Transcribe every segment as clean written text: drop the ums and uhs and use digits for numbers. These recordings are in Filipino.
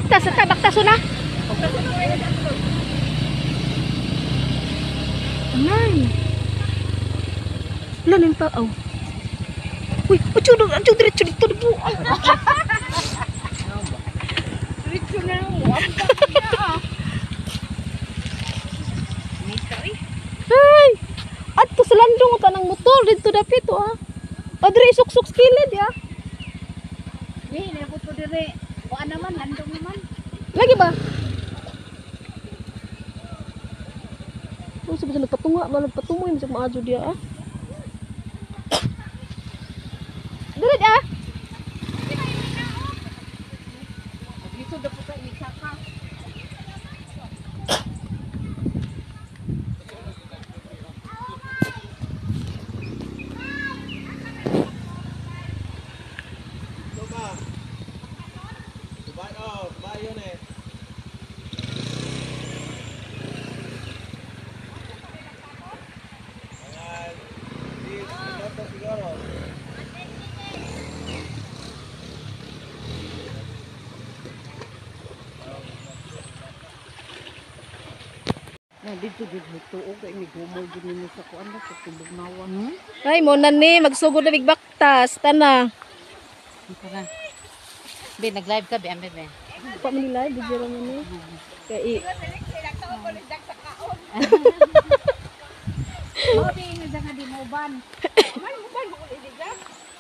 baktas, baktas na. Aman. Lan yung tao. Uy, acho diretso dito po. Diretso na mo. Ay! Adto sa landong ta ng motor dito dapit ah. Adre suksok kilid ya. Ni nabot ko dire. Kuan naman landong naman. Lagi ba? Oh, sebisa nagpatunga, malagpatunga yung maajo dia ah. Diret ah. Dito daw po sa isaka. Dito tuog kay mi gumol din sa kuan na sa tubugnawan. Ay mo na ni magsugod na bigbaktas tana. Para. Be nag-live ka be ambe be. Pa man live di jero man ni. Kay Obi nga nga di mo ban. Man mo ban mo di gas.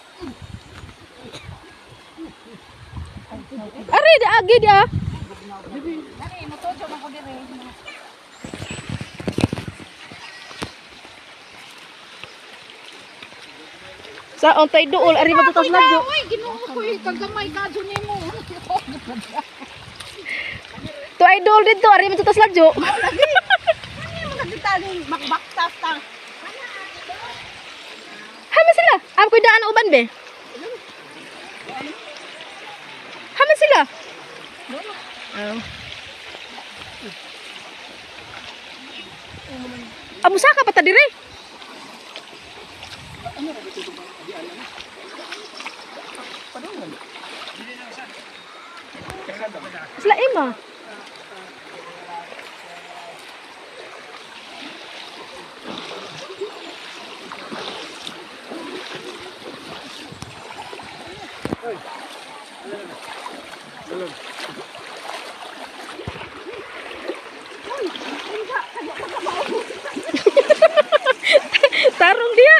Ari di agi dia. Dali mo toto na ko dire. Sa ontay duol ari matutas ladyo. Oy, Ginoo ko kagamay ka jud nimo. To idol dito ari matutas ladyo. Nagitaling makbaktas ta. Hama sila. Am koy daan uban be. Hama sila. Oh. Amo saka pa ta dire. Sila ima. Tarong dia.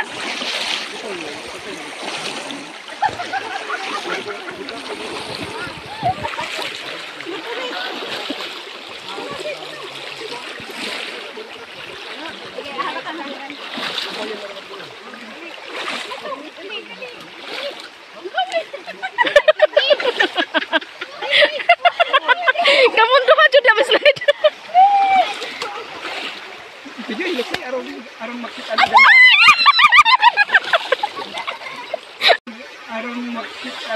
Kamu duha jud na slide. Video ilok ni aron makita aron makita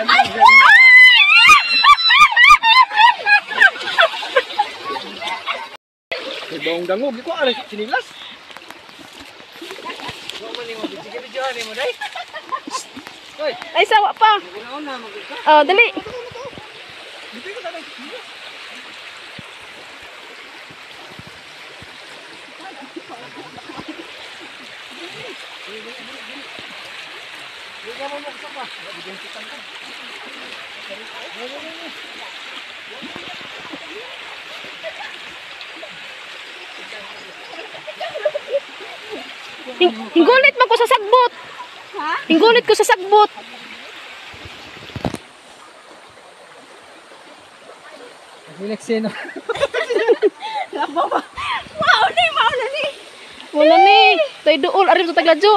Bawang dangog iko ara sinilas. Wa man nimo video nimo dai. Hoy, Ay sawa pa. una magka. Oh, dali. Dito ko tanay. Ikaw mo sa pa. Bigyan kita ka. Hinggulit man ko sa sagbot. Ha? Hinggulit ko sa sagbot. Relax na. Wow ni. Wala ni. Tay duol ari sa tagladyo.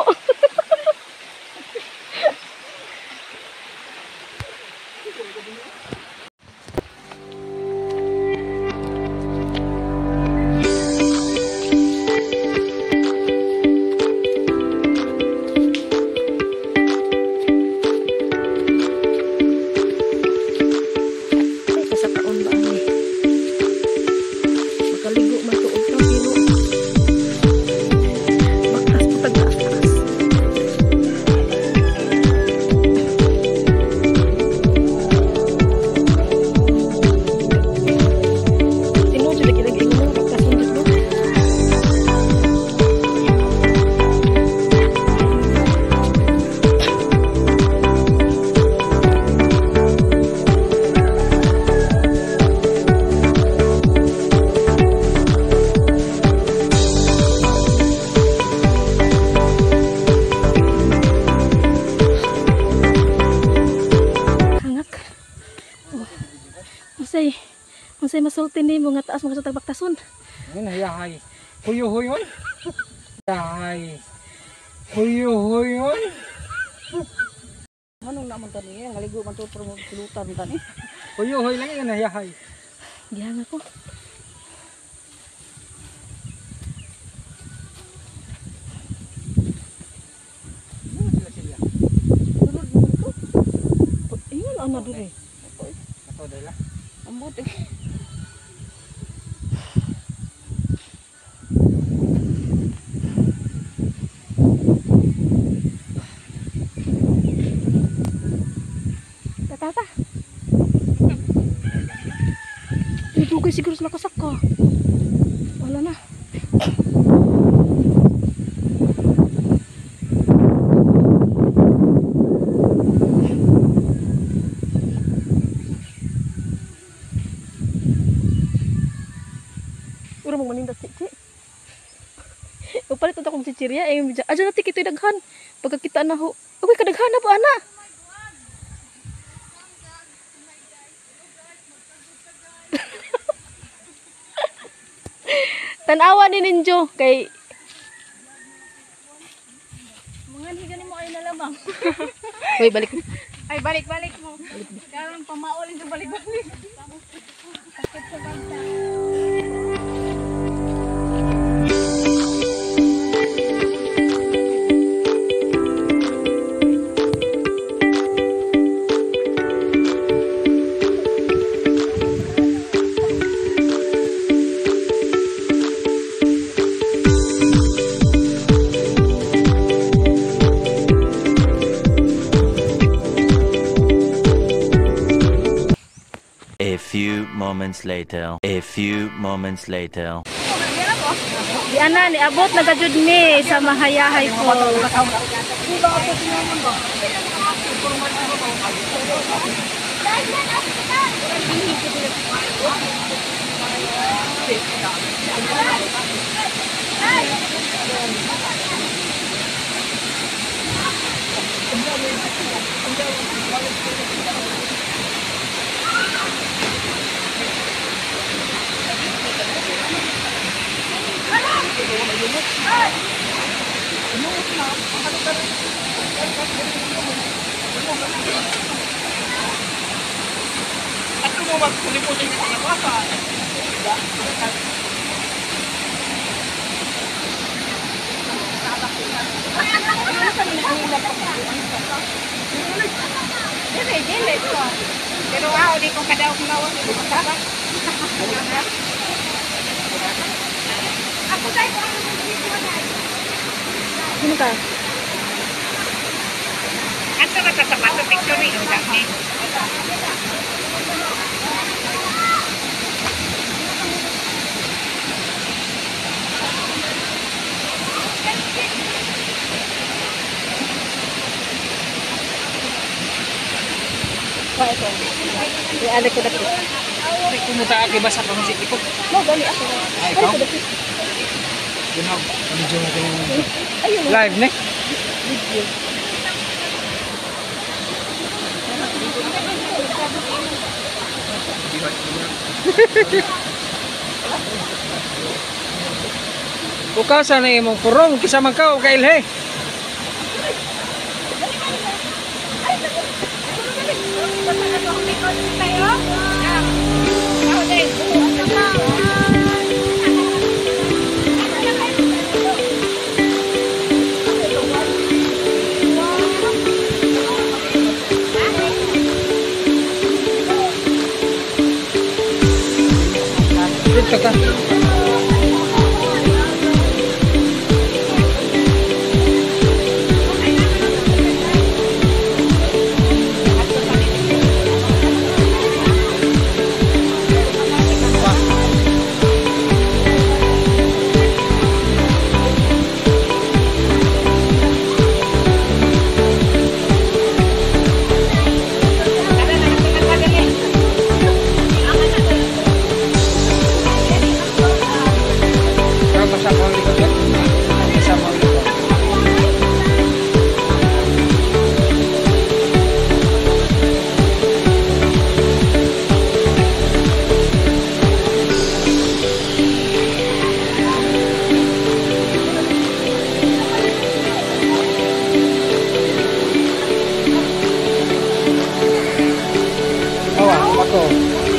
Unsay masulti nimo nga taas mo sa tagbaktason? Ayun, hayahay. Huyo-huyo. Hayahay. Huyo-huyo. Anong naman tani? Ang haligo man to pero pulutan tani. Huyo-huyo lang yun, hayahay. Gihanga ko. Sulod mo to. Ayun, ano dire? Ato dala. Ang buti. Tata. Dugay siguro sila kasaka. Wala na. Ura mong maninda si Chi. Upalit ito kong si Chiria. Aja natin kito'y daghan. Pagkakita na ho. Uy, kadaghan na po, ana. Tanawa ni Ninjo kay Mga higan mo ay nalamang. Uy, balik. Ay balik-balik mo. Karang pamaulin sa balik-balik. Sakit sa banta. A few moments later. A few moments later. Di ana ni abot na gajud mi sa mahayahay ko. Ato mo magpuliputin sa nabasa. Dili ko. Pero ako di ko kadaw kumawa di ko kasabak. Ako tayo ko Sino ka? Asa ka sa pato picture ni dami. Wa ito. Di ada ko dako. Ay, kumuta agi ba sa pamusik ko? Mo gali ako. Ay, ikaw? Ginag. Medyo natin yung Ayun. live, ne? Video. Uka sa na imong purong, kisa man ka o kailhe. Dito ka. Oh.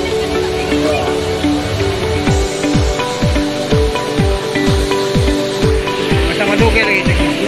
Basta madugay lagi.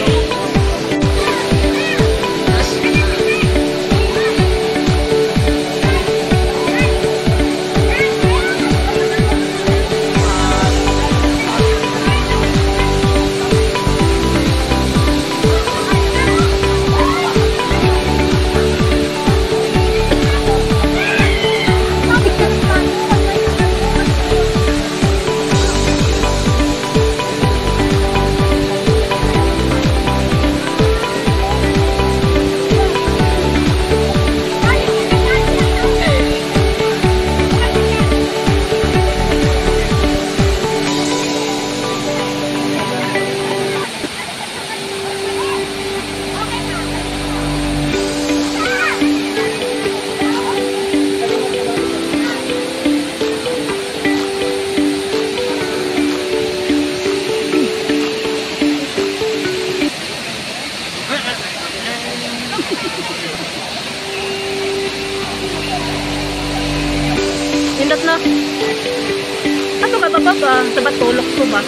Nindot na. Ato ka baba ba? Sa batulok ko ba?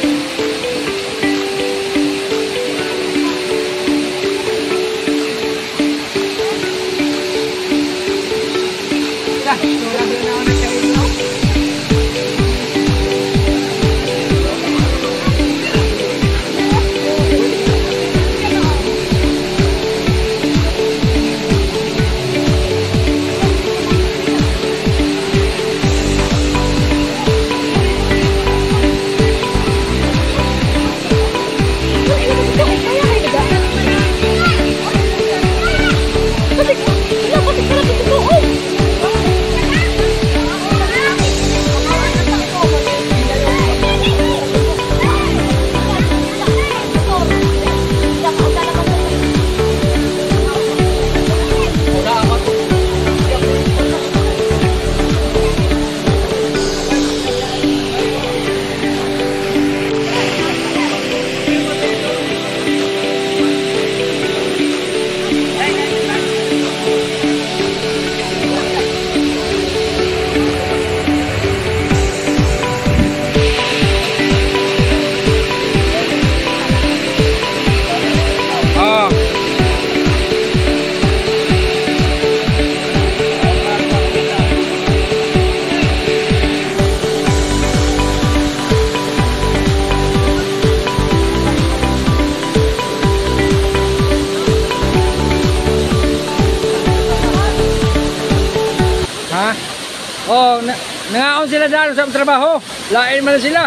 Oh, nangaon sila daan sa trabaho. Lain man sila.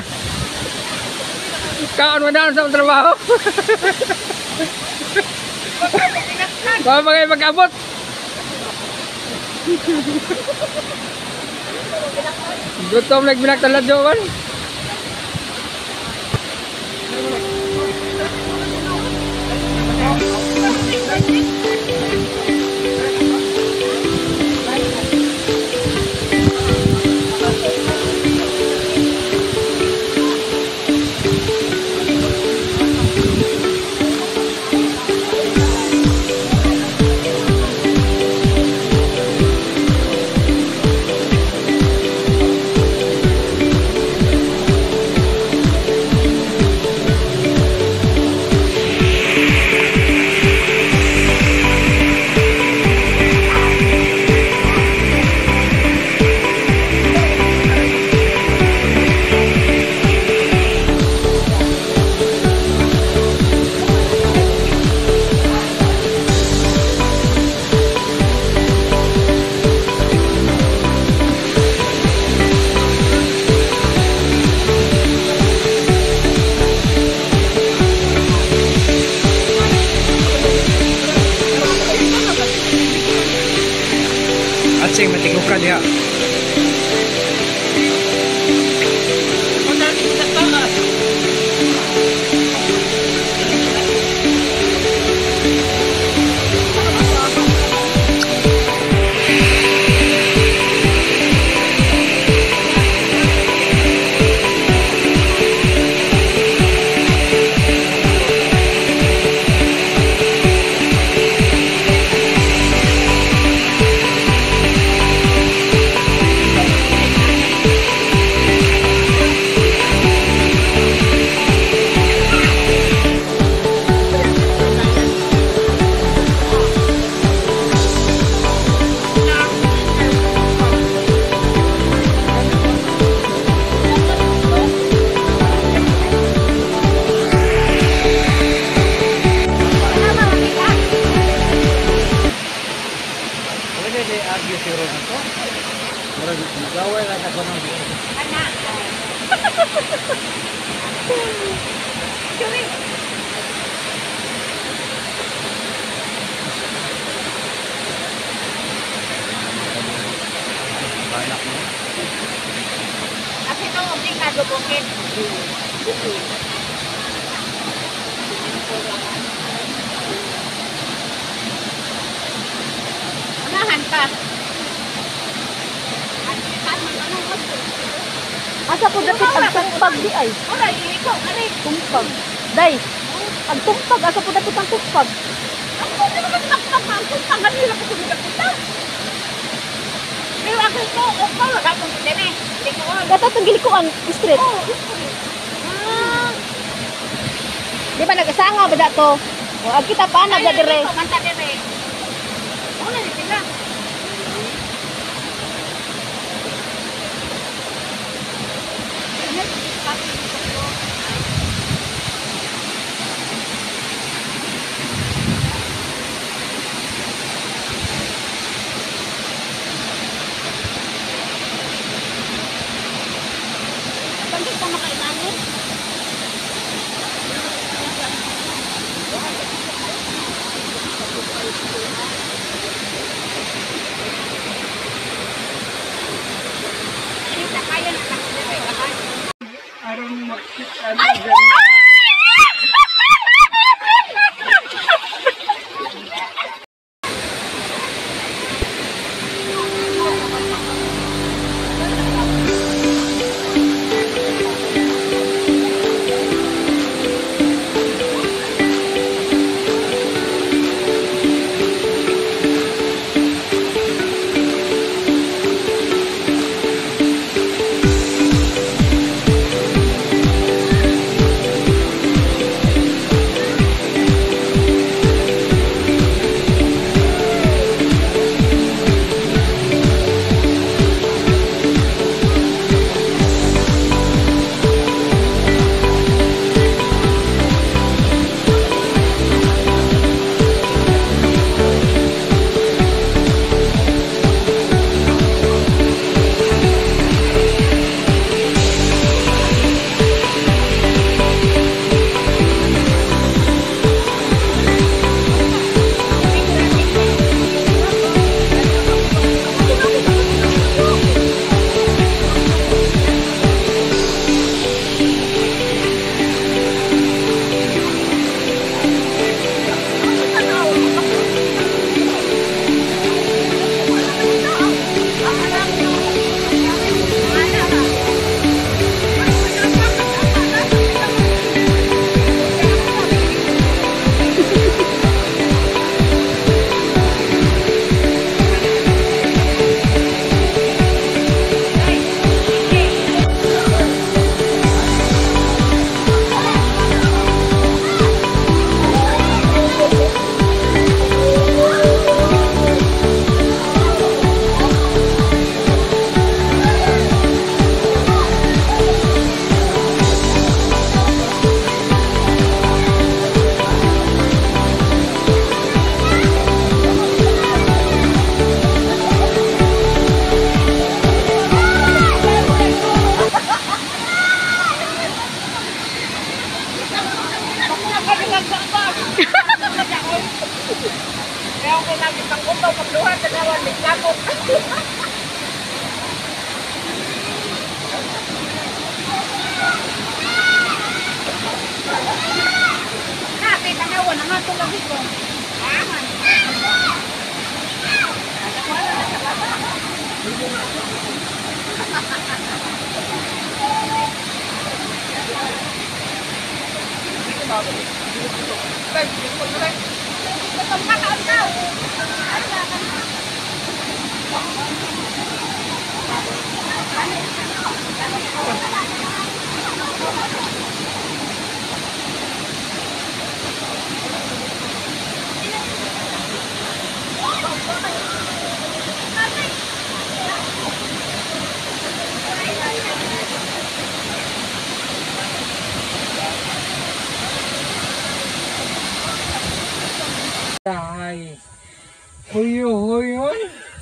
Kaon mo daan sa trabaho. Kau pakai magabot. Gutom lagi binagtalad kan. Atsing matigukan ya. Pwede di agyo si Ron ako. Murag nagaway lang ako ng Anak. Curi. anak mo. Kasi ito, hindi ka dubukit. Anahan ka. Asa po dapit ang tumpag di ay. Oray, ikaw, aray. Tumpag. Day. Ang tumpag asa po dapit ang tumpag. Ako, di ba magtaktak ka? Ang tangan nila ko sumigapita. Pero ako ito, ako, wala akong kitene. Hindi ko on. Dapat ang gili ko ang street. Oh, ah. Di ba nag-asanga ba dato? O ag kita pa na dire. Manta dire. Una ni sila. Bakit ka makailangan? Kaya ako lagi pang upaw, magluha, tanawan, may kapot. Nakay, tanawan, ang ato lagi ko. Aman. Ay. Huyo-huyon.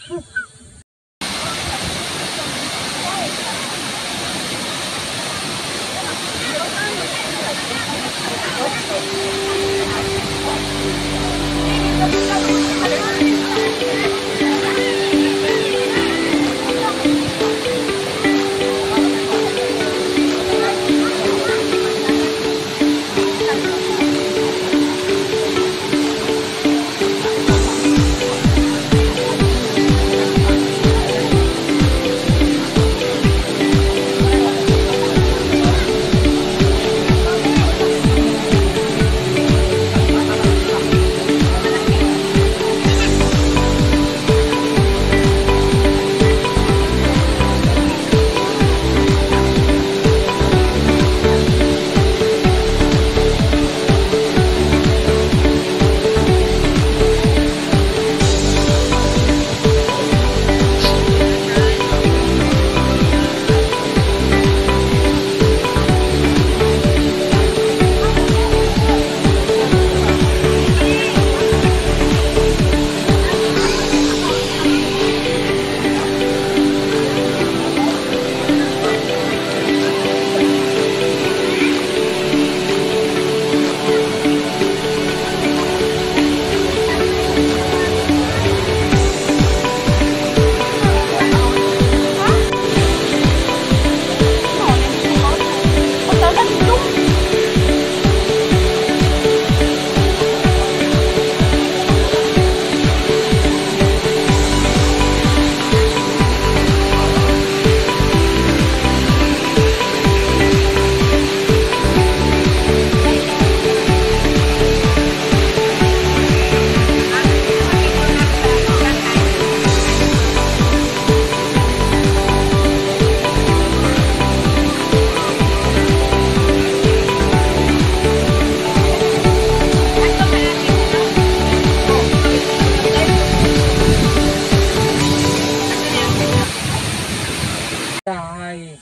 Ay.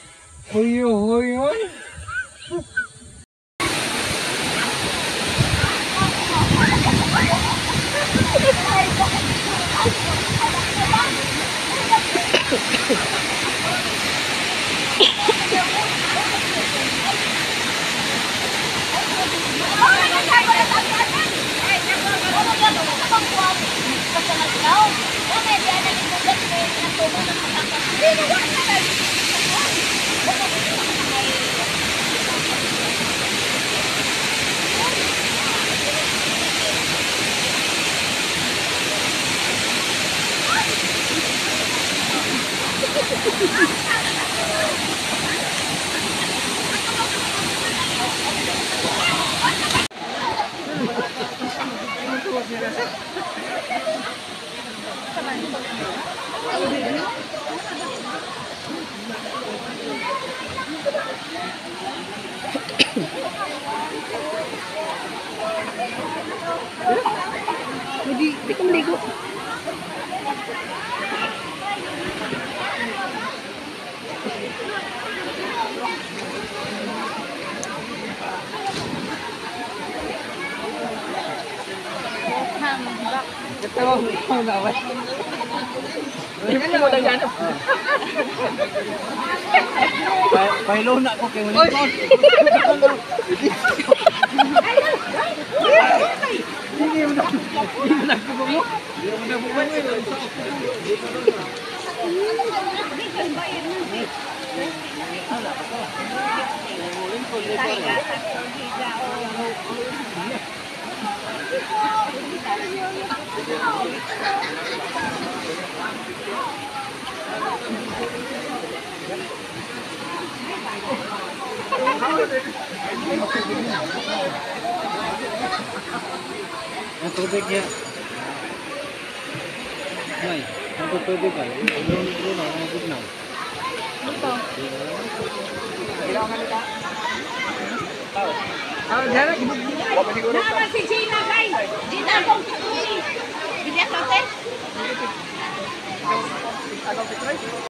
Huyo, huyo. Hindi ka maligo. Pailo na ko kay Unikon. Hindi mo na. Hindi mo na ko mo. Hindi mo na buwan mo. Ang tubig niya. Nay, ang tubig ay. Ang tubig na. Ito. Naman si Gina, guys. Gina, akong tuloy. Bili ako, te.